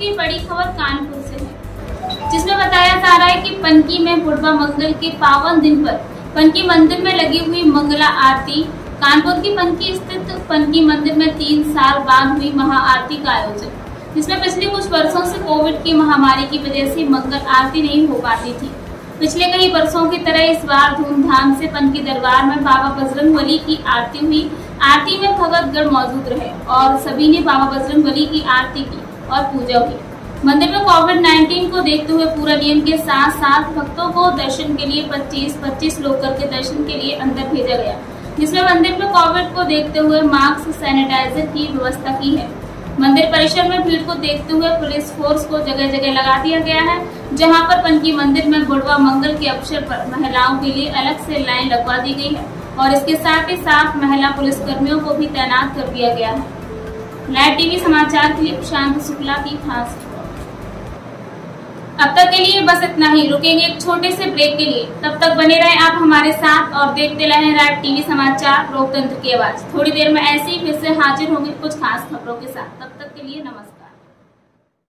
की बड़ी खबर कानपुर से है, जिसमें बताया जा रहा है कि पनकी में बुढ़वा मंगल के पावन दिन पर पनकी मंदिर में लगी हुई मंगला आरती। कानपुर की पनकी स्थित पनकी मंदिर में 3 साल बाद हुई महाआरती का आयोजन, जिसमें पिछले कुछ वर्षों से कोविड की महामारी की वजह से मंगल आरती नहीं हो पाती थी। पिछले कई वर्षों की तरह इस बार धूमधाम से पनकी दरबार में बाबा बजरंगबली की आरती हुई। आरती में भगतगण मौजूद रहे और सभी ने बाबा बजरंगबली की आरती की और पूजा हुई। मंदिर में कोविड-19 को देखते हुए पूरा नियम के साथ साथ भक्तों को दर्शन के लिए 25-25 लोग करके दर्शन के लिए अंदर भेजा गया, जिसमें मंदिर में कोविड को देखते हुए मास्क, सैनिटाइजर की व्यवस्था की है। मंदिर परिसर में भीड़ को देखते हुए पुलिस फोर्स को जगह जगह लगा दिया गया है, जहां पर पनकी मंदिर में बुढ़वा मंगल के अवसर पर महिलाओं के लिए अलग से लाइन लगवा दी गई है और इसके साथ ही साथ महिला पुलिस कर्मियों को भी तैनात कर दिया गया है। लाइव टीवी समाचार के लिए प्रशांत शुक्ला की खास रिपोर्ट। अब तक के लिए बस इतना ही। रुकेंगे एक छोटे से ब्रेक के लिए, तब तक बने रहें आप हमारे साथ और देखते रहें लाइव टीवी समाचार, लोकतंत्र की आवाज। थोड़ी देर में ऐसे ही फिर से हाजिर होंगे कुछ खास खबरों के साथ। तब तक के लिए नमस्कार।